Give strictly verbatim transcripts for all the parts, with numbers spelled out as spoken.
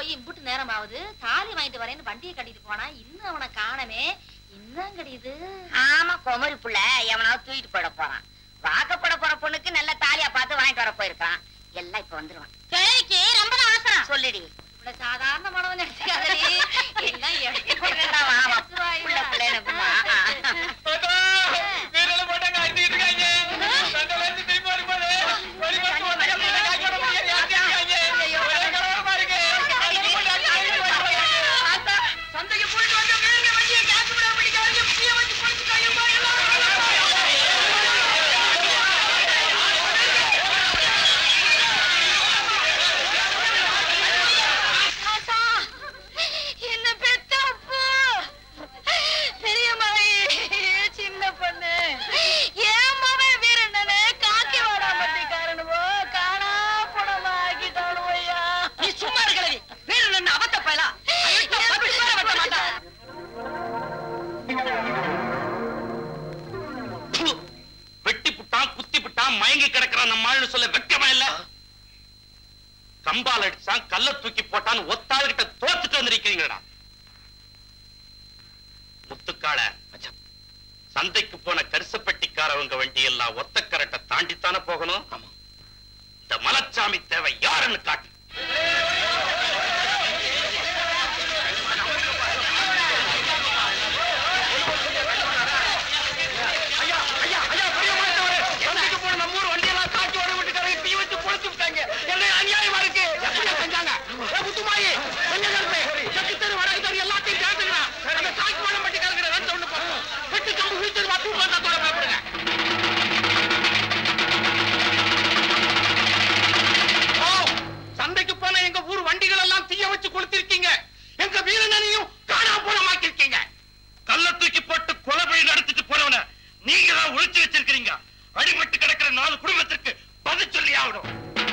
போய் இம்புட்டு நேரம் ஆகுது. தாலி வாங்கிட்டு வரேன்னு வண்டியை கட்டிட்டு போனா இன்னும் அவனை காணமே. இன்னும் கிடையாது. ஆமா, குமரி புள்ள எவனாவது தூக்கிட்டு போட போறான். வாக்கப்பட போற பொண்ணுக்கு நல்ல தாலியா பார்த்து வாங்கிட்டு வர போயிருக்கான். எல்லாம் இப்ப வந்துருவான். கேக்கு ரொம்ப அவசரம். சொல்லிடி. இவ்வளவு சாதாரண மனவன் நினைச்சுக்காதடி. எல்லாம் எடுத்து மயங்கி கிடக்கிறான். நம்ம சொல்ல வெக்கமா இல்ல? கம்பால் அடிச்சான், கல்ல தூக்கி போட்டான்னு ஒத்தாள் கிட்ட தோத்துட்டு வந்திருக்கீங்களா? முத்துக்கால சந்தைக்கு போன கரிசப்பட்டிக்காரவங்க வண்டி எல்லாம் ஒத்த கரட்டை தாண்டித்தானே போகணும். இந்த மலச்சாமி தேவை யாருன்னு காட்டு. சந்தைக்கு போன எங்க ஊர் வண்டிகள் எல்லாம் தீய வச்சு கொடுத்திருக்கீங்க. எங்க வீரனையும் காணா போனமாக்கிருக்கீங்க. கல்ல தூக்கி போட்டு கொலை நடத்திட்டு போனவன நீங்க தான் ஒழிச்சு வச்சிருக்கீங்க. அடிபட்டு கிடக்கிற நாலு குடும்பத்திற்கு பதில் சொல்லி ஆகணும்.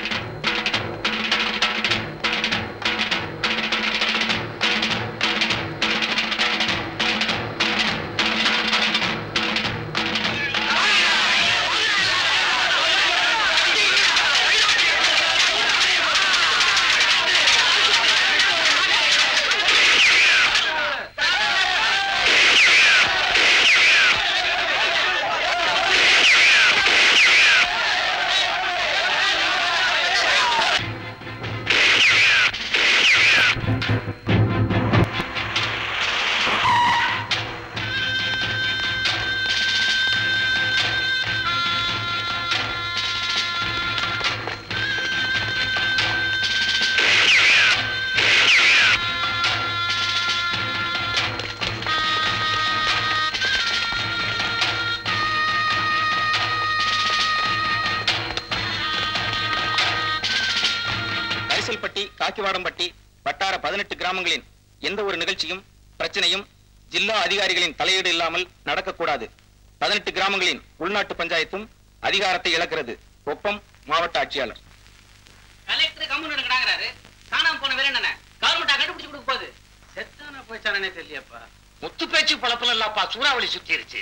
காக்கிவாடம்பட்டி வட்டார பதினெட்டு கிராமங்களின் எந்த ஒரு நிகழ்ச்சியும் பிரச்சனையும் ஜில்லா அதிகாரிகளின் தலையீடு இல்லாமல் நடக்கக்கூடாது. பதினெட்டு கிராமங்களின் உள்நாட்டு பஞ்சாயத்தும் அதிகாரத்தை இழக்கிறது. ஒப்பம் மாவட்ட ஆட்சியாளர். கலெக்டர் கம்முன்னு நடக்கிறாரு. காணாம போன வேற என்ன கவர்மெண்டா கண்டுபிடிச்சு கொடுக்க போகுது. செத்தான போச்சானே தெரியப்பா. முத்து பேச்சு பழப்பல இல்லப்பா, சூறாவளி சுத்திருச்சு.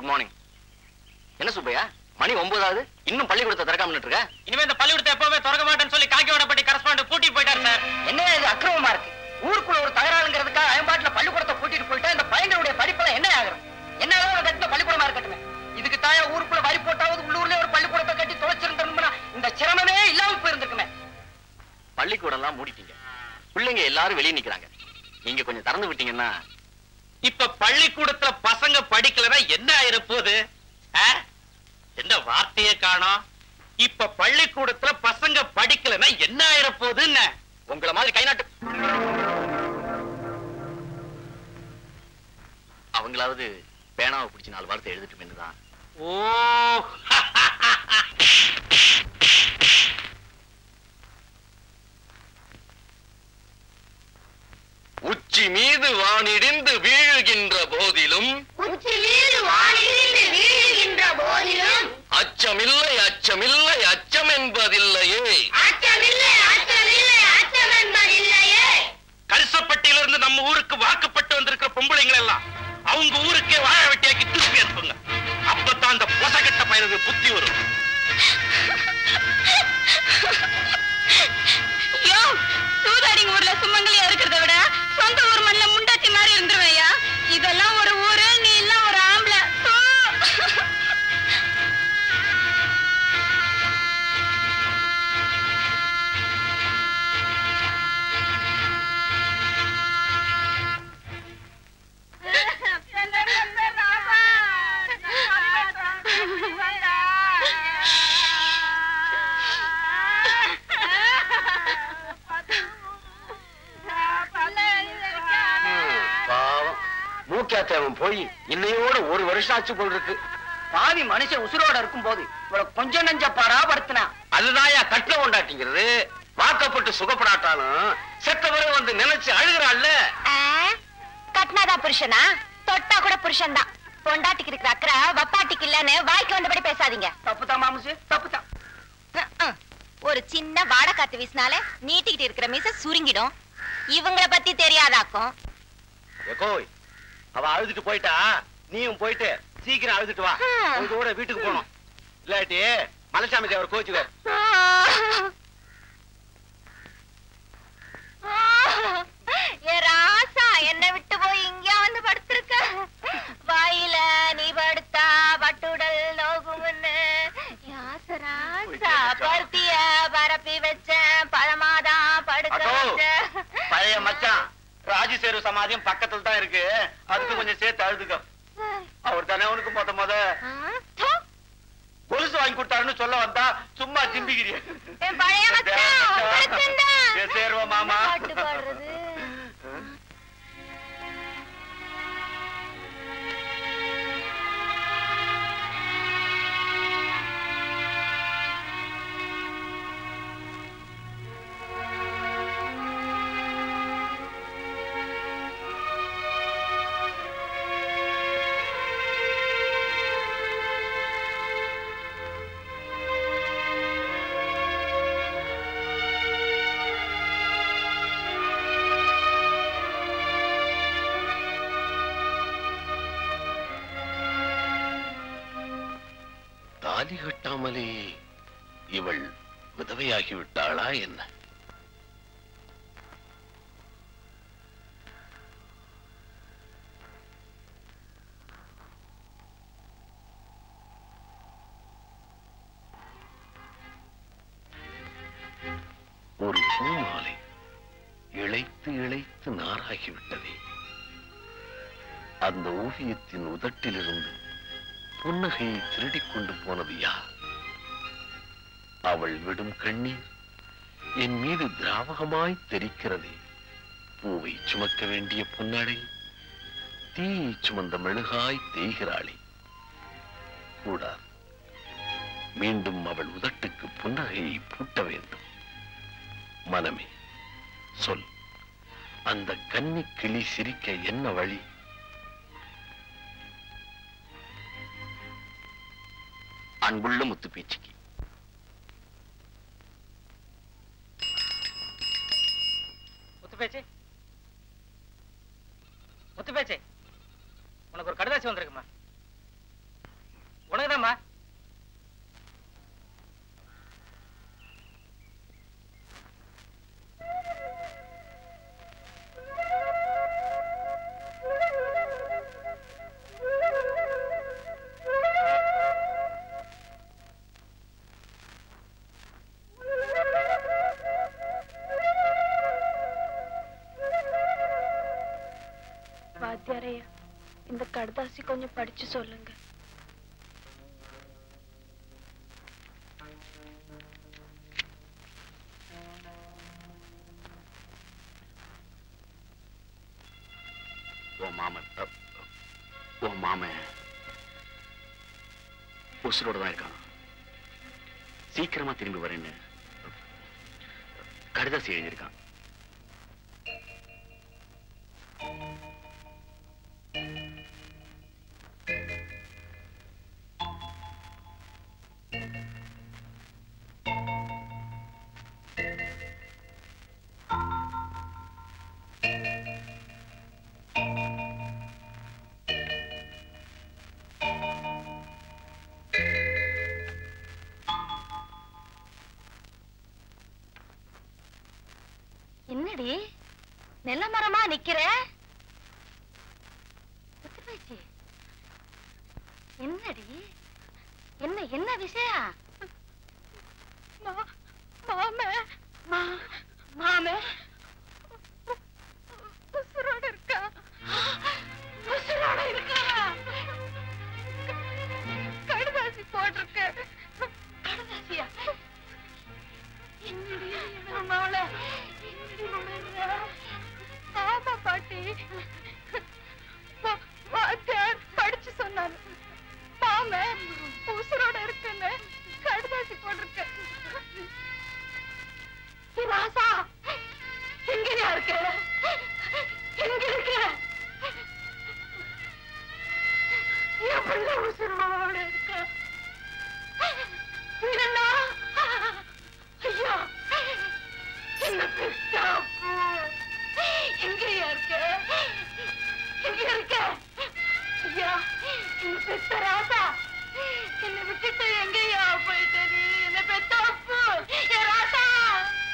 Good morning. என்ன சுப்பையா, மணி ஒன்பதாவது இன்னும் பள்ளிக்கூடத்தை திறக்காம இருக்க? இனிமே இந்த பள்ளிக்கூடத்தை எப்பவுமே திறக்க மாட்டேன்னு சொல்லி காக்கியோடப்பட்டி கரஸ்பாண்ட் கூட்டிட்டு போயிட்டாரு சார். என்ன இது அக்கிரமமா இருக்கு? ஊருக்குள்ள ஒரு தகராறுங்கிறதுக்காக அயம்பாட்டுல பள்ளிக்கூடத்தை கூட்டிட்டு போயிட்டா இந்த பையனுடைய படிப்புல என்ன ஆகும்? என்னதான் கட்டின பள்ளிக்கூடமா இருக்கட்டுமே. இதுக்கு தாயா ஊருக்குள்ள வரி போட்டாவது உள்ளூர்ல ஒரு பள்ளிக்கூடத்தை கட்டி தொலைச்சிருந்தோம்னா இந்த சிரமமே இல்லாம போயிருந்துருக்குமே. பள்ளிக்கூடம் எல்லாம் மூடிட்டீங்க, பிள்ளைங்க எல்லாரும் வெளியே நிக்கிறாங்க. நீங்க கொஞ்சம் திறந்து விட்டீங்கன்னா. இப்ப பள்ளிக்கூடத்துல பசங்க படிக்கலன்னா என்ன ஆயிருப்போது? என்ன வார்த்தையே காணோம். இப்ப பள்ளிக்கூடத்துல பசங்க படிக்கலன்னா என்ன ஆயிருப்போதுன்னு உங்களை மாதிரி கை நாட்டு அவங்களாவது பேனாவை பிடிச்சி நாலு வார்த்தை எழுதிட்டு தான். ஓ உச்சி மீது வானிடிந்து வீழுகின்ற போதிலும் உச்சி மீது வானிடிந்து வீழுகின்ற போதிலும் அச்சமில்லை அச்சமில்லை அச்சம் என்பதில்லையே. அச்சமில்லை அச்சமில்லை அச்சம் என்பதில்லையே. கரிசப்பட்டியிலிருந்து நம்ம ஊருக்கு வாக்குப்பட்டு வந்திருக்கிற பொம்பளைங்களை எல்லாம் அவங்க ஊருக்கே வாழ வெட்டியாக்கி திருப்பி அனுப்புங்க. அப்பதான் அந்த பொசகட்ட பயிருக்கு புத்தி வரும். சூதாடிங்க ஊர்ல சுமங்கலியா இருக்கிறத விட சொந்த ஊர் மண்ல முண்டாச்சி மாதிரி இருந்துருவையா. இதெல்லாம் ஒரு ஊரு, நீ எல்லாம் ஒரு ஆம்பளை. போய் இன்னையோட ஒரு வருஷம் ஆச்சு போல் இருக்கு. பாவி மனுஷன் உசுரோட இருக்கும் போது இவ்வளவு கொஞ்சம் நெஞ்ச பாடாபடுத்தினா அதுதான் கட்ட கொண்டாட்டிங்கிறது. வாக்கப்பட்டு சுகப்படாட்டாலும் செத்தவரை வந்து நினைச்சு அழுகிறாள்ல. கட்டினாதா புருஷனா? தொட்டா கூட புருஷன் தான். பொண்டாட்டிக்கு இருக்கிற அக்கறை வப்பாட்டிக்கு இல்லன்னு வாய்க்கு வந்தபடி பேசாதீங்க. தப்புதான் மாமுசு, தப்புதான். ஒரு சின்ன வாடை காத்து வீசினால நீட்டிக்கிட்டு இருக்கிற மீச சுருங்கிடும். இவங்கள பத்தி தெரியாதாக்கும். அவ அழுதுட்டு போயிட்டா, நீயும் போயிட்டு சீக்கிரம் அழுதுட்டு வா. இதோட வீட்டுக்கு போனோம், இல்லாட்டி மலைசாமி தேவர் கோச்சுவார். ராசா என்ன விட்டு போய் இங்க வந்து படுத்திருக்க. வாயில நீ படுத்தா பட்டுடல் நோகும்னு ராசா பருத்திய பரப்பி வச்ச பழமாதான் படுக்க வச்ச. பழைய மச்சான் ராஜசேரு சமாதியம் பக்கத்துல தான் இருக்கு, அதுக்கு கொஞ்சம் சேர்த்து அழுதுக்க. அவர் தானே உனக்கு மொத மொத கொலுசு வாங்கி கொடுத்தாருன்னு சொல்ல வந்தா சும்மா சிம்பிக்கிறிய. சேர்வா மாமா. தாலி கட்டாமலே இவள் விதவையாகிவிட்டாளா என்ன? ஒரு பூமாலை இழைத்து இழைத்து நாராகிவிட்டதே. அந்த ஓவியத்தின் உதட்டிலிருந்து புன்னகையை திருடிக் கொண்டு போனது யார்? அவள் விடும் கண்ணீர் என் மீது திராவகமாய் தெரிக்கிறதே. பூவை சுமக்க வேண்டிய பொன்னடை தீயை சுமந்த மெழுகாய் தேய்கிறாளே. கூடாது, மீண்டும் அவள் உதட்டுக்கு புன்னகையை பூட்ட வேண்டும். மனமே சொல், அந்த கன்னி கிளி சிரிக்க என்ன வழி? அன்புள்ள முத்து பேச்சுக்கு முத்து பேச்சு, முத்து பேச்சு, உனக்கு ஒரு கடுதாசி வந்திருக்குமா? கடுதாசி கொஞ்சம் படிச்சு சொல்லுங்க. ஓ மாமன் ஓ மாமன் உசுரோட தான் இருக்கான். சீக்கிரமா திரும்பி வரேன்னு கடுதாசி எழுதியிருக்கான். என்னடி நெல்ல மரமா நிக்கிற? என்னடி என்ன என்ன விஷயம்? மாமே மாமே உசுரோட இருக்கா உசுரோட இருக்கா? கடுதாசி போட்டிருக்க. கடுதாசியா? என்னடி மாமள ஆமா பாட்டி, படிச்சு சொன்னாரு. மாமே உசுரோட இருக்குன்னு கடுதாசி போட்டிருக்க. ராசா எங்கயா இருக்க? எங்க இருக்க? என் பிள்ளை உசுரோட இருக்க. ஐயா என்ன பெஸ்டாப்பு எங்கயா இருக்க? எங்க இருக்க? ஐயா என்ன பெஸ்ட ராசா